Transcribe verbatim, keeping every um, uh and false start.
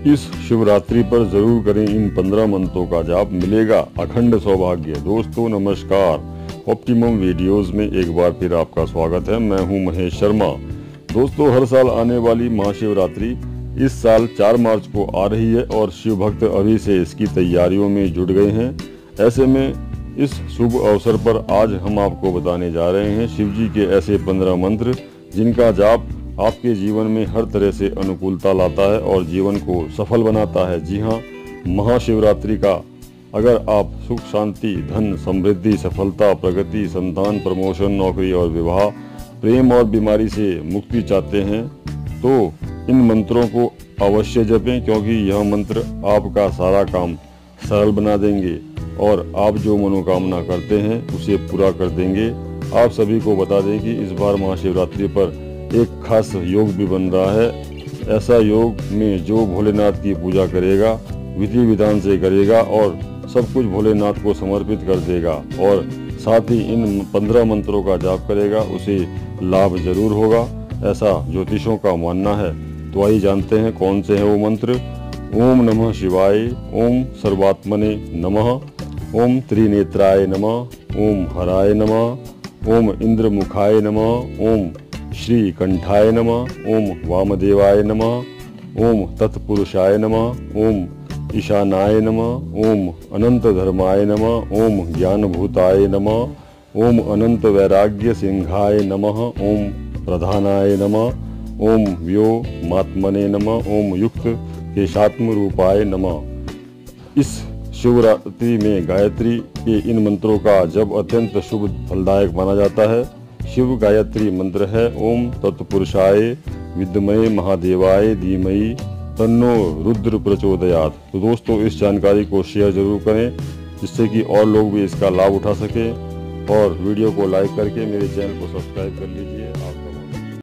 इस शिवरात्रि पर जरूर करें इन पंद्रह मंत्रों का जाप, मिलेगा अखंड सौभाग्य। दोस्तों नमस्कार, ऑप्टिमम वीडियोस में एक बार फिर आपका स्वागत है। मैं हूं महेश शर्मा। दोस्तों हर साल आने वाली महाशिवरात्रि इस साल चार मार्च को आ रही है और शिव भक्त अभी से इसकी तैयारियों में जुट गए हैं। ऐसे में इस शुभ अवसर पर आज हम आपको बताने जा रहे हैं शिव जी के ऐसे पंद्रह मंत्र जिनका जाप आपके जीवन में हर तरह से अनुकूलता लाता है और जीवन को सफल बनाता है। जी हाँ, महाशिवरात्रि का अगर आप सुख शांति, धन, समृद्धि, सफलता, प्रगति, संतान, प्रमोशन, नौकरी और विवाह, प्रेम और बीमारी से मुक्ति चाहते हैं तो इन मंत्रों को अवश्य जपें, क्योंकि यह मंत्र आपका सारा काम सरल बना देंगे और आप जो मनोकामना करते हैं उसे पूरा कर देंगे। आप सभी को बता दें कि इस बार महाशिवरात्रि पर एक खास योग भी बन रहा है। ऐसा योग में जो भोलेनाथ की पूजा करेगा, विधि विधान से करेगा और सब कुछ भोलेनाथ को समर्पित कर देगा और साथ ही इन पंद्रह मंत्रों का जाप करेगा, उसे लाभ जरूर होगा, ऐसा ज्योतिषों का मानना है। तो आइए जानते हैं कौन से हैं वो मंत्र। ओम नमः शिवाय, ओम सर्वात्मने नमः, ओम त्रिनेत्राय नमः, ओम हराय नमः, ओम इंद्रमुखाय नमः, ओम श्री कंठाय नमः, ओम वामदेवाय नमः, ओम तत्पुरुषाय नमः, ओम ईशानाय नमः, ओम अनंत धर्माय नमः, ओम ज्ञानभूताय नमः, ओम अनंत वैराग्य सिंहाय नमः, ओम प्रधानाय नमः, ओम व्योमात्मने नमः, ओम युक्त केशात्म रूपाय नमः। इस शिवरात्रि में गायत्री के इन मंत्रों का जब अत्यंत शुभ फलदायक माना जाता है। शिव गायत्री मंत्र है ओम तत्पुरुषाय विद्महे महादेवाय धीमहि तन्नो रुद्र प्रचोदयात्। तो दोस्तों इस जानकारी को शेयर जरूर करें जिससे कि और लोग भी इसका लाभ उठा सकें और वीडियो को लाइक करके मेरे चैनल को सब्सक्राइब कर लीजिए। आप